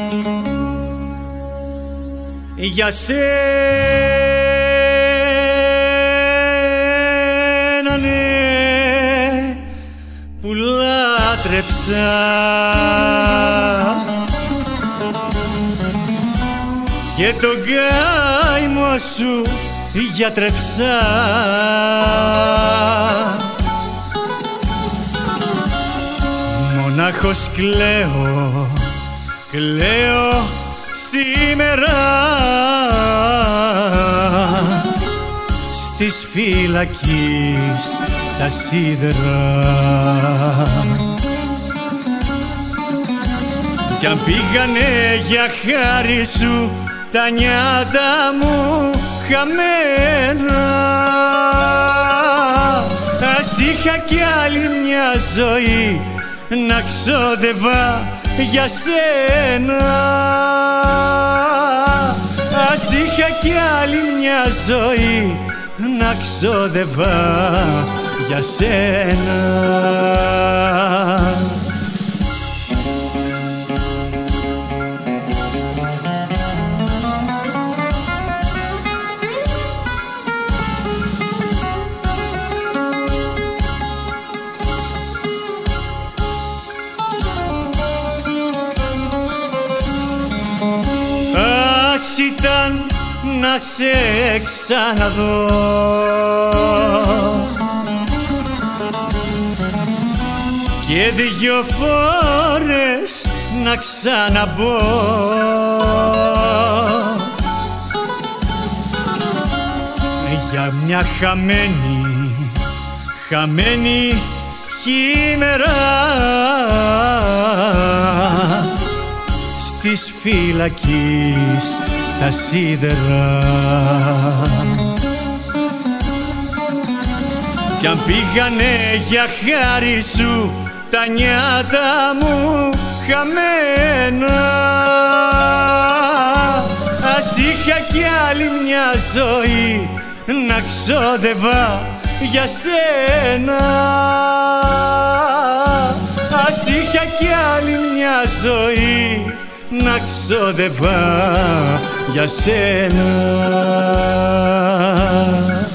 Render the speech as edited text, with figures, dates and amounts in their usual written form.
Για σένα ναι, που λάτρεψα και τον καημό σου γιατρέψα. Μονάχος κλαίω, κλαίω σήμερα στις φυλακής τα σίδερα. Κι αν πήγανε για χάρη σου τα νιάτα μου χαμένα, ας είχα κι άλλη μια ζωή να ξόδευα για σένα. Ας είχα κι άλλη μια ζωή να ξόδευα για σένα. Ας ήταν να σε ξαναδώ και δυο φορές να ξαναμπω για μια χαμένη χήμερα της φυλακής τα σίδερα. Κι αν πήγανε για χάρη σου τα νιάτα μου χαμένα, ας είχα κι άλλη μια ζωή να ξόδευα για σένα. Ας είχα κι άλλη μια ζωή να ξόδευα για σένα.